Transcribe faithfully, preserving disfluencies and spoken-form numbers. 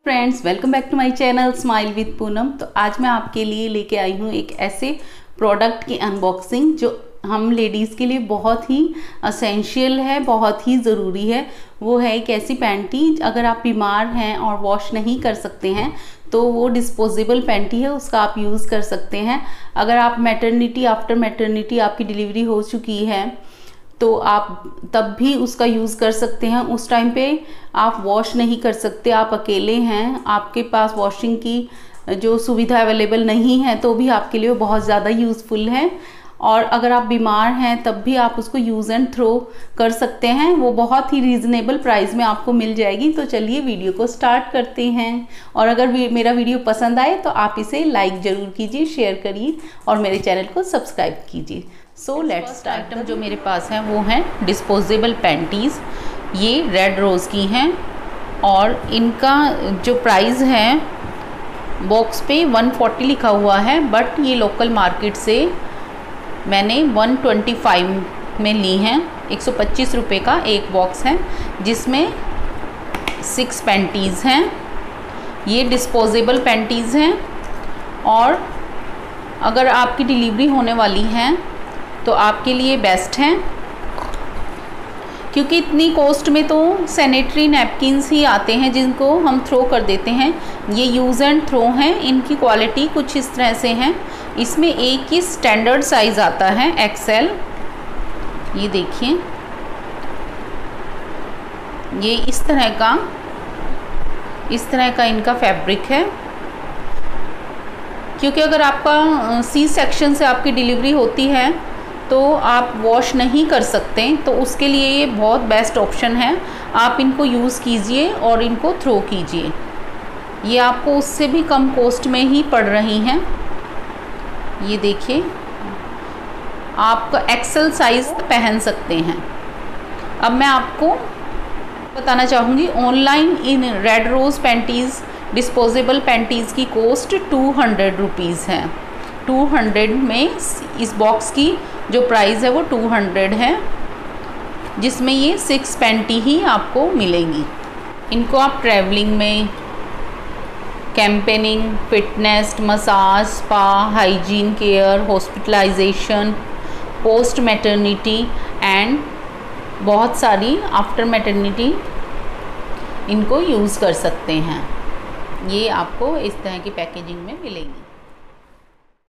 Friends, welcome back to my channel smile with Poonam. तो आज मैं आपके लिए लेके आई हूँ एक ऐसे प्रोडक्ट की अनबॉक्सिंग जो हम लेडीज़ के लिए बहुत ही असेंशियल है, बहुत ही ज़रूरी है। वो है एक ऐसी पैंटी, अगर आप बीमार हैं और वॉश नहीं कर सकते हैं तो वो डिस्पोजेबल पैंटी है, उसका आप यूज़ कर सकते हैं। अगर आप मैटरनिटी आफ्टर मैटरनिटी आपकी डिलीवरी हो चुकी है तो आप तब भी उसका यूज़ कर सकते हैं। उस टाइम पे आप वॉश नहीं कर सकते, आप अकेले हैं, आपके पास वॉशिंग की जो सुविधा अवेलेबल नहीं है, तो भी आपके लिए वो बहुत ज़्यादा यूज़फुल है। और अगर आप बीमार हैं तब भी आप उसको यूज़ एंड थ्रो कर सकते हैं। वो बहुत ही रीज़नेबल प्राइस में आपको मिल जाएगी। तो चलिए वीडियो को स्टार्ट करते हैं। और अगर मेरा वीडियो पसंद आए तो आप इसे लाइक ज़रूर कीजिए, शेयर करिए और मेरे चैनल को सब्सक्राइब कीजिए। So let's start. आइटम जो मेरे पास हैं वो हैं डिस्पोजेबल पैंटीज़। ये रेड रोज़ की हैं और इनका जो प्राइस है बॉक्स पे वन फोर्टी लिखा हुआ है, बट ये लोकल मार्केट से मैंने वन ट्वेंटी फाइव में ली हैं। एक सौ पच्चीस रुपये का एक बॉक्स है जिसमें सिक्स पैंटीज़ हैं। ये डिस्पोजेबल पैंटीज़ हैं और अगर आपकी डिलीवरी होने वाली है तो आपके लिए बेस्ट हैं, क्योंकि इतनी कॉस्ट में तो सैनिटरी नैपकिन्स ही आते हैं जिनको हम थ्रो कर देते हैं। ये यूज़ एंड थ्रो हैं। इनकी क्वालिटी कुछ इस तरह से हैं। इसमें एक ही स्टैंडर्ड साइज़ आता है, एक्सेल। ये देखिए, ये इस तरह का इस तरह का इनका फैब्रिक है। क्योंकि अगर आपका सी सेक्शन से आपकी डिलीवरी होती है तो आप वॉश नहीं कर सकते, तो उसके लिए ये बहुत बेस्ट ऑप्शन है। आप इनको यूज़ कीजिए और इनको थ्रो कीजिए। ये आपको उससे भी कम कॉस्ट में ही पड़ रही हैं। ये देखिए, आप एक्सेल साइज़ पहन सकते हैं। अब मैं आपको बताना चाहूँगी, ऑनलाइन इन Red Rose panties disposable panties की कॉस्ट टू हंड्रेड रुपीज़ है। टू हंड्रेड में इस बॉक्स की जो प्राइस है वो टू हंड्रेड है, जिसमें ये सिक्स पैंटी ही आपको मिलेंगी। इनको आप ट्रैवलिंग में, campaigning, fitness, massage, spa, hygiene care, hospitalisation, post maternity and बहुत सारी आफ्टर मैटरनिटी इनको यूज़ कर सकते हैं। ये आपको इस तरह की पैकेजिंग में मिलेंगी।